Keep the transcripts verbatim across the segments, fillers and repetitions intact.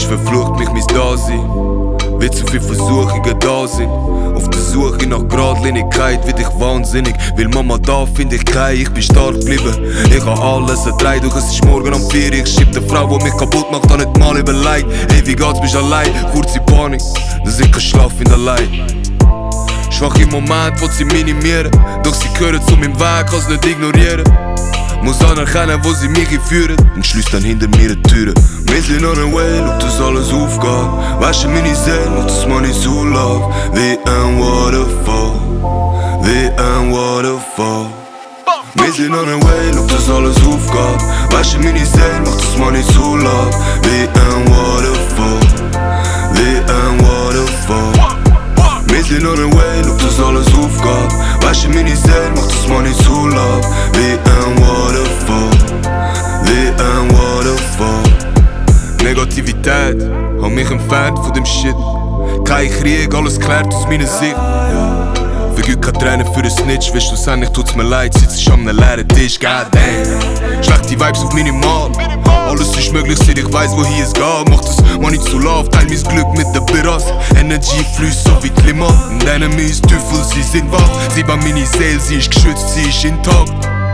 verflucht mich mein Dasein, wie zu viele Versuchungen da sind. Auf der Suche nach Gradlinigkeit wird ich wahnsinnig. Weil Mama da find ich kein, ich bin stark geblieben. Ich hab alles erträgt, doch es ist morgen um vier. Ich schieb der Frau, die mich kaputt macht, an nicht mal überlegt. Ey, wie geht's, bist allein? Kurze Panik, dass ich kein Schlaf in der Leid. Schwache Momente, die sie minimieren, doch sie gehören zu meinem Weg, kann's nicht ignorieren. Muss anerkennen, wo sie mich führen und schließt dann hinter mir die Türen. Wir sind on the way, schau, dass alles aufgeht. Wäsche meine Seele, mach das Money so läuft. Wie ein Waterfall, wie ein Waterfall. Wir sind on the way, schau, dass alles aufgeht. Wäsche meine Seele, mach das Money so läuft. Wie ein Waterfall, wie ein Waterfall. Wir sind on the way, schau, dass alles aufgeht. Wäsche meine Seele, mach das Money so läuft. Wie ein Waterfall, wie ein Waterfall. Negativität hat mich entfernt von dem Shit. Kein Krieg, alles klärt aus meiner Sicht. Vergib keine Tränen für den Snitch, weil schlussendlich tut's mir leid, sitz ich am leeren Tisch, goddamn. Schlechte Vibes auf minimal, alles ist möglich, seit ich weiss, wohin es geht. Mach das Money zu love, teil mein Glück mit den Biras. Energy fließt so wie Klima. Und Enemies, Teufel, sie sind wach. Sie bei meine Seele, sie ist geschützt, sie ist intakt.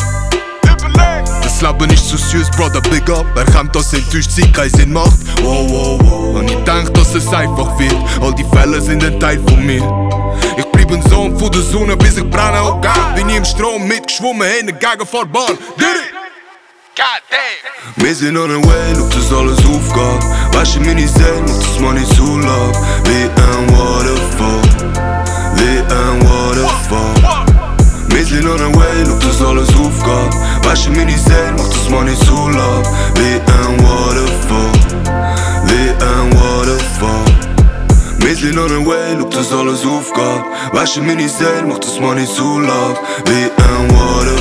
Das Leben ist zu süß, Brother, big up. Wer kommt, dass enttäuscht sie keinen Sinn macht? Wow, wow, wow. Und ich denk, dass es einfach wird. All die Fälle sind ein Teil von mir. Ich bleib ein Sohn von der Sonne, bis ich brenne, oh God. Bin ich im Strom mitgeschwommen, in der Gegenfahrbahn. Did it? God damn. Wir sind on the way, schau, dass alles aufgeht. Wäsche meine Seele, mach das Money so läuft. Wie ein Waterfall, wie ein Waterfall. Wir sind on the way, schau, dass alles aufgeht. Wäsche meine Seele, mach das Money so läuft. Wie ein Waterfall, wie ein Waterfall. Wir sind on the way, schau, dass alles aufgeht. Wäsche meine Seele, mach das Money so läuft. Wie ein Waterfall.